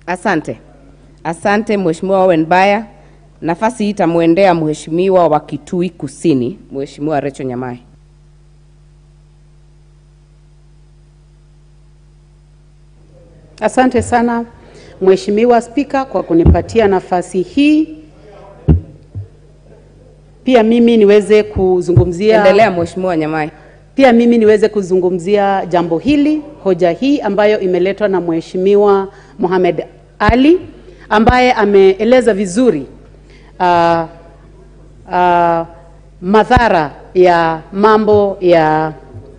Asante Mheshimiwa Wenbaya. Nafasi hii itamuendea Mheshimiwa wa Kitui Kusini, Mheshimiwa Rachel Nyamai. Asante sana Mheshimiwa Spika kwa kunipatia nafasi hii. Pia mimi niweze kuzungumzia Endelea Mheshimiwa Nyamai. Pia mimi niweze kuzungumzia jambo hili, hoja hii ambayo imeletwa na Mheshimiwa Mohamed Ali ambaye ameeleza vizuri madhara ya mambo ya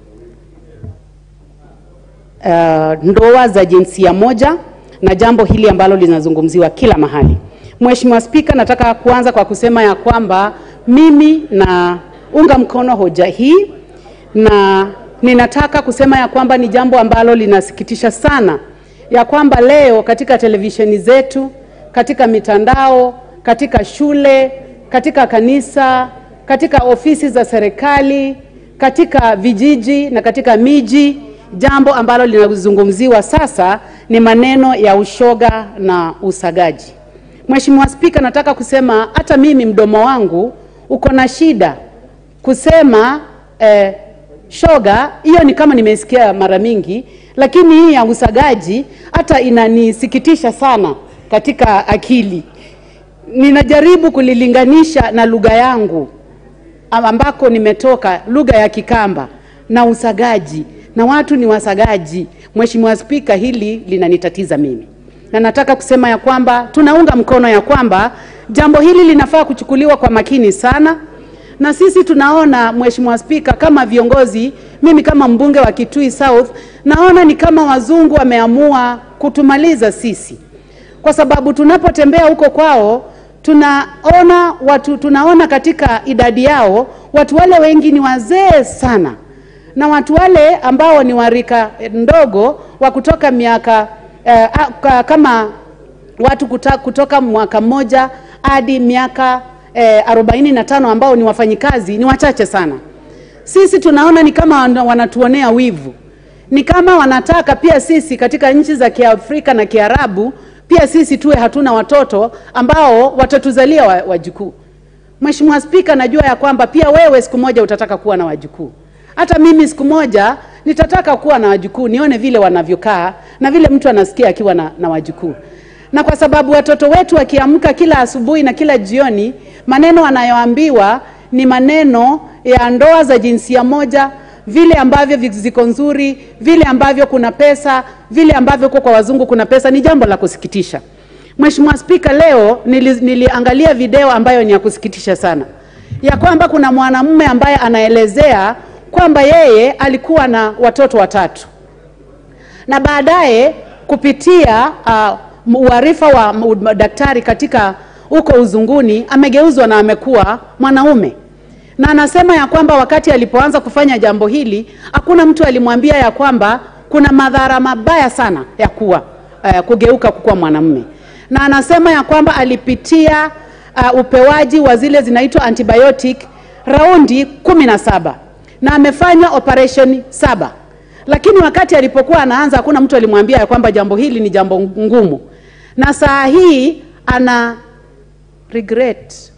ndoa za jinsia moja na jambo hili ambalo linazungumziwa kila mahali. Mheshimiwa Spika, nataka kuanza kwa kusema ya kwamba mimi na unga mkono hoja hii, na ninataka kusema ya kwamba ni jambo ambalo linasikitisha sana ya kwamba leo katika televisheni zetu, katika mitandao, katika shule, katika kanisa, katika ofisi za serikali, katika vijiji na katika miji, jambo ambalo linazungumziwa sasa ni maneno ya ushoga na usagaji. Mheshimiwa Spika, nataka kusema hata mimi mdomo wangu uko na shida kusema shoga, hiyo ni kama nimesikia mara mingi, lakini hii ya usagaji hata inanisikitisha sana katika akili. Ninajaribu kulilinganisha na lugha yangu ambako nimetoka, lugha ya Kikamba, na usagaji, na watu ni wasagaji. Mheshimiwa Spika, hili linanitatiza mimi. Na nataka kusema ya kwamba tunaunga mkono ya kwamba jambo hili linafaa kuchukuliwa kwa makini sana. Na sisi tunaona Mheshimiwa Spika, kama viongozi, mimi kama mbunge wa Kitui South, naona ni kama wazungu wameamua kutumaliza sisi. Kwa sababu tunapotembea huko kwao, tunaona katika idadi yao, watu wale wengi ni wazee sana. Na watu wale ambao ni warika ndogo wa kutoka miaka kama watu kutoka mwaka mmoja hadi miaka 45 ambao ni wafanyikazi ni wachache sana. Sisi tunaona ni kama wanatuonea wivu. Ni kama wanataka pia sisi katika nchi za Kiafrika na Kiarabu pia sisi tuwe hatuna watoto ambao watatuzalia wajukuu. Mheshimiwa Spika, najua ya kwamba pia wewe siku moja utataka kuwa na wajukuu. Hata mimi siku moja nitataka kuwa na wajukuu, nione vile wanavyokaa na vile mtu anasikia akiwa na wajukuu. Na kwa sababu watoto wetu wakiamka kila asubuhi na kila jioni, maneno wanayoambiwa ni maneno ya ndoa za jinsia moja, vile ambavyo ziko nzuri, vile ambavyo kuna pesa, vile ambavyo kwa wazungu kuna pesa, ni jambo la kusikitisha. Mheshimiwa Spika, leo niliangalia video ambayo ni ya kusikitisha sana. Ya kwamba kuna mwanamume ambaye anaelezea kwamba yeye alikuwa na watoto 3. Na baadaye kupitia uarifa wa daktari katika huko uzunguni amegeuzwa na amekuwa mwanaume. Na anasema ya kwamba wakati alipoanza kufanya jambo hili, hakuna mtu alimwambia ya kwamba kuna madhara mabaya sana ya kugeuka kuwa mwanamume. Na anasema ya kwamba alipitia upewaji wa zile zinaitwa antibiotic raundi 17 na amefanya operation 7. Lakini wakati alipokuwa anaanza hakuna mtu alimwambia ya kwamba jambo hili ni jambo ngumu. Na saa hii ana regret,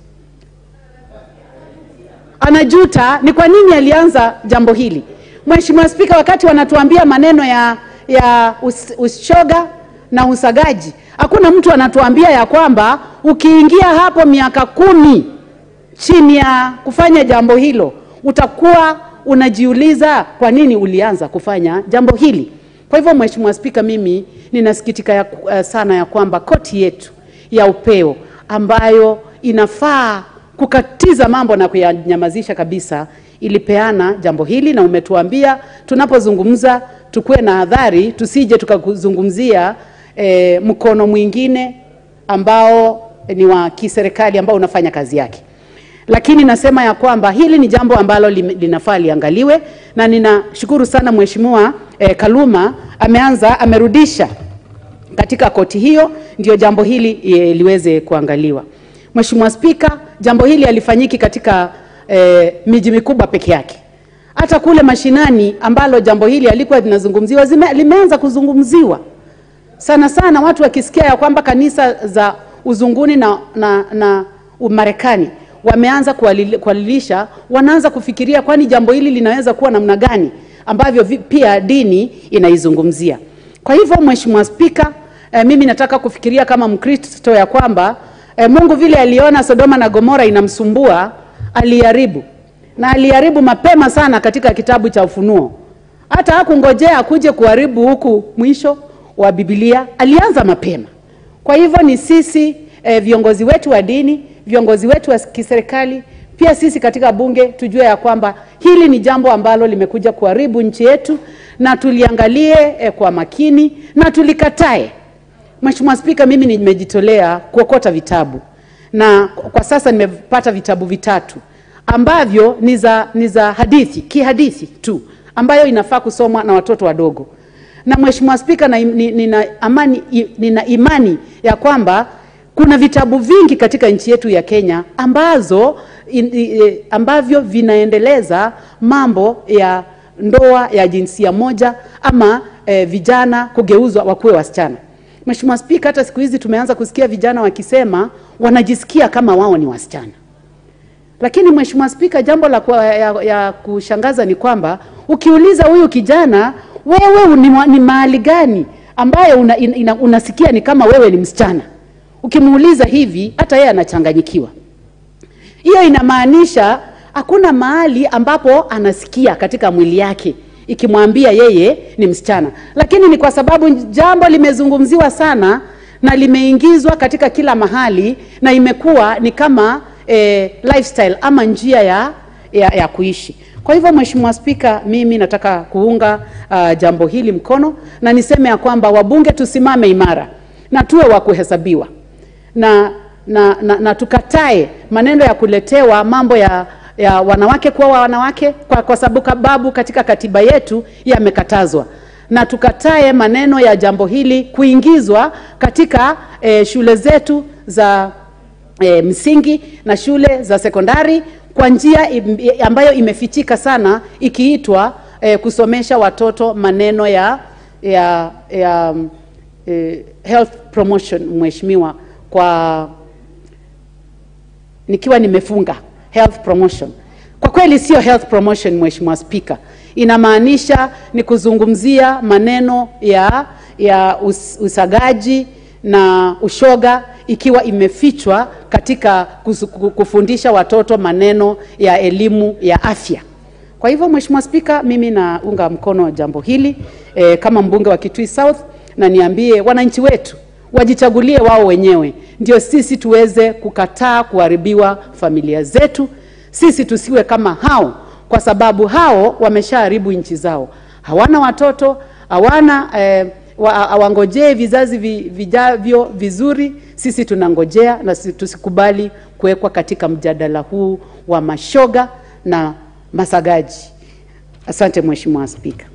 anajuta ni kwa nini alianza jambo hili. Mheshimiwa Spika, wakati wanatuambia maneno ya ushoga na usagaji, hakuna mtu anatuambia ya kwamba ukiingia hapo miaka 10 chini ya kufanya jambo hilo, utakuwa unajiuliza kwa nini ulianza kufanya jambo hili. Kwa hivyo Mheshimiwa Spika, mimi ninasikitika sana ya kwamba koti yetu ya upeo ambayo inafaa kukatiza mambo na kuyanyamazisha kabisa ilipeana jambo hili, na umetuambia tunapozungumza tukue na hadhari, tusije tukazungumzia mkono mwingine ambao ni wa kiserikali ambao unafanya kazi yake. Lakini nasema ya kwamba hili ni jambo ambalo linafaa liangaliwe, na ninashukuru sana Mheshimiwa Kaluma amerudisha katika koti hiyo ndio jambo hili liweze kuangaliwa. Mheshimiwa Spika, jambo hili halifanyiki katika miji mikubwa peke yake. Hata kule mashinani ambalo jambo hili halikuwa linazungumziwa limeanza kuzungumziwa. sana sana watu wakisikia ya kwamba kanisa za uzunguni na Umarekani wameanza kualilisha, wanaanza kufikiria kwani jambo hili linaweza kuwa namna gani ambavyo pia dini inaizungumzia. Kwa hivyo Mheshimiwa Spika, mimi nataka kufikiria kama Mkristo ya kwamba Mungu vile aliona Sodoma na Gomora inamsumbua, aliharibu. Na aliharibu mapema sana katika kitabu cha Ufunuo. Hata hakungojea akuje kuharibu huku mwisho wa Biblia, alianza mapema. Kwa hivyo ni sisi viongozi wetu wa dini, viongozi wetu wa kiserikali, pia sisi katika bunge tujue ya kwamba hili ni jambo ambalo limekuja kuharibu nchi yetu, na tuliangalie kwa makini na tulikatae. Mheshimiwa Spika, mimi nimejitolea kuokota vitabu, na kwa sasa nimepata vitabu 3 ambavyo ni za hadithi, kihadithi tu, ambayo inafaa kusomwa na watoto wadogo. Na Mheshimiwa Spika, nina imani ya kwamba kuna vitabu vingi katika nchi yetu ya Kenya ambavyo vinaendeleza mambo ya ndoa ya jinsia moja ama vijana kugeuzwa wakuwe wasichana. Mheshimiwa Spika, hata siku hizi tumeanza kusikia vijana wakisema wanajisikia kama wao ni wasichana. Lakini Mheshimiwa Spika, jambo ya kushangaza ni kwamba ukiuliza huyu kijana, wewe ni mahali gani ambayo unasikia ni kama wewe ni msichana, ukimuuliza hivi hata yeye anachanganyikiwa. Hiyo inamaanisha hakuna mahali ambapo anasikia katika mwili yake ikimwambia yeye ni msichana. Lakini ni kwa sababu jambo limezungumziwa sana na limeingizwa katika kila mahali, na imekuwa ni kama lifestyle ama njia ya kuishi. Kwa hivyo Mheshimiwa Spika, mimi nataka kuunga jambo hili mkono, na niseme ya kwamba wabunge tusimame imara na tuwe wa kuhesabiwa, na tukatae maneno ya kuletewa mambo ya wanawake kuwa wanawake kwa sababu katika katiba yetu yamekatazwa, na tukatae maneno ya jambo hili kuingizwa katika shule zetu za msingi na shule za sekondari kwa njia ambayo imefichika sana, ikiitwa kusomesha watoto maneno ya health promotion. Mheshimiwa, nikiwa nimefunga health promotion, kwa kweli sio health promotion Mheshimiwa Spika. Inamaanisha ni kuzungumzia maneno ya usagaji na ushoga, ikiwa imefichwa katika kufundisha watoto maneno ya elimu ya afya. Kwa hivyo Mheshimiwa Spika, mimi naunga mkono jambo hili kama mbunge wa Kitui South, na niambie wananchi wetu wajichagulie wao wenyewe, ndio sisi tuweze kukataa kuharibiwa familia zetu. Sisi tusiwe kama hao, kwa sababu hao wameshaharibu nchi zao. Hawana watoto, hawangojee vizazi vijavyo vizuri. Sisi tunangojea, na tusikubali kuwekwa katika mjadala huu wa mashoga na masagaji. Asante Mheshimiwa Spika.